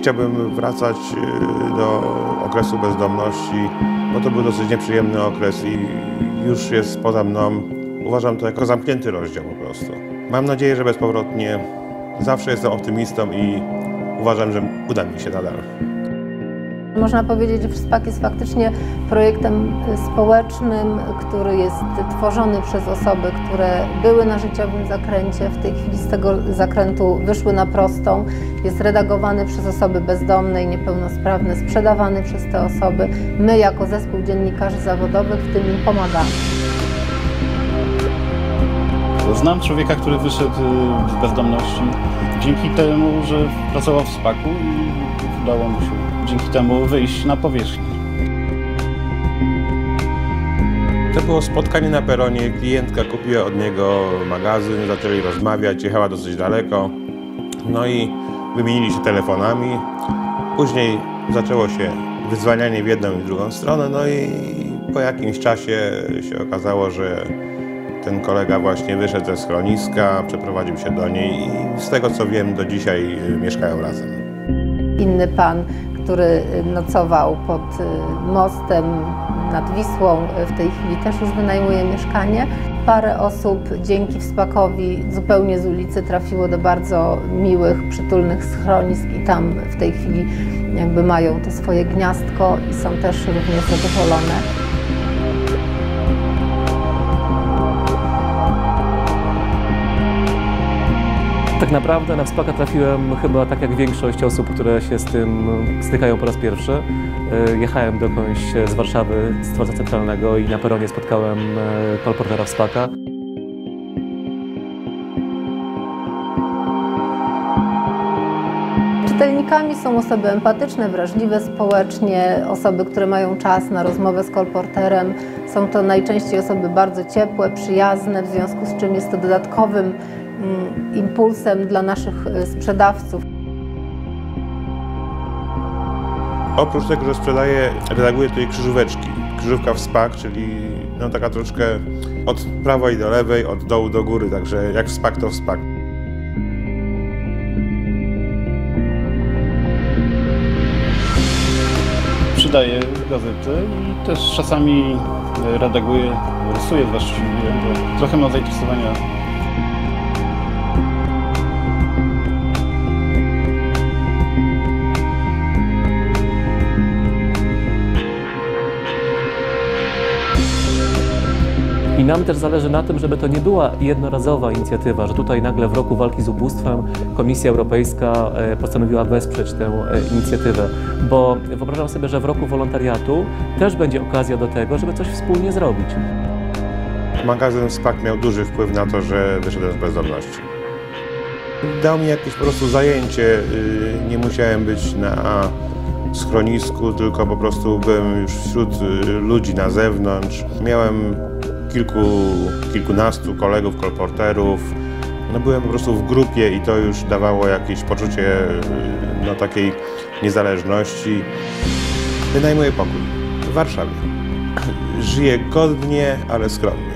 chciałbym wracać do okresu bezdomności, bo to był dosyć nieprzyjemny okres i już jest poza mną. Uważam to jako zamknięty rozdział po prostu. Mam nadzieję, że bezpowrotnie. Zawsze jestem optymistą i uważam, że uda mi się nadal. Można powiedzieć, że FSPAK jest faktycznie projektem społecznym, który jest tworzony przez osoby, które były na życiowym zakręcie, w tej chwili z tego zakrętu wyszły na prostą. Jest redagowany przez osoby bezdomne i niepełnosprawne, sprzedawany przez te osoby. My jako zespół dziennikarzy zawodowych w tym im pomagamy. Znam człowieka, który wyszedł z bezdomności dzięki temu, że pracował w FSPAK-u i udało mu się dzięki temu wyjść na powierzchnię. To było spotkanie na peronie, klientka kupiła od niego magazyn, zaczęli rozmawiać, jechała dosyć daleko, no i wymienili się telefonami. Później zaczęło się wyzwanianie w jedną i w drugą stronę, no i po jakimś czasie się okazało, że ten kolega właśnie wyszedł ze schroniska, przeprowadził się do niej i z tego co wiem, do dzisiaj mieszkają razem. Inny pan, który nocował pod mostem nad Wisłą, w tej chwili też już wynajmuje mieszkanie. Parę osób dzięki FSPAK-owi zupełnie z ulicy trafiło do bardzo miłych, przytulnych schronisk i tam w tej chwili jakby mają to swoje gniazdko i są też również zadowolone. Tak naprawdę na FSPAK-a trafiłem chyba tak jak większość osób, które się z tym stykają po raz pierwszy. Jechałem dokądś z Warszawy, z dworca centralnego i na peronie spotkałem kolportera FSPAK-a. Czytelnikami są osoby empatyczne, wrażliwe społecznie, osoby, które mają czas na rozmowę z kolporterem. Są to najczęściej osoby bardzo ciepłe, przyjazne, w związku z czym jest to dodatkowym impulsem dla naszych sprzedawców. Oprócz tego, że sprzedaję, redaguję tutaj krzyżóweczki. Krzyżówka FSPAK, czyli no taka troszkę od prawej do lewej, od dołu do góry, także jak FSPAK to FSPAK. Przydaję gazety i też czasami redaguję, rysuję właściwie, bo trochę mam zainteresowania. I nam też zależy na tym, żeby to nie była jednorazowa inicjatywa, że tutaj nagle w roku walki z ubóstwem Komisja Europejska postanowiła wesprzeć tę inicjatywę, bo wyobrażam sobie, że w roku wolontariatu też będzie okazja do tego, żeby coś wspólnie zrobić. Magazyn FSPAK miał duży wpływ na to, że wyszedłem z bezdomności. Dał mi jakieś po prostu zajęcie, nie musiałem być na schronisku, tylko po prostu byłem już wśród ludzi na zewnątrz. Miałem kilkunastu kolegów, kolporterów. No byłem po prostu w grupie i to już dawało jakieś poczucie no, takiej niezależności. Wynajmuję pokój w Warszawie. Żyję godnie, ale skromnie.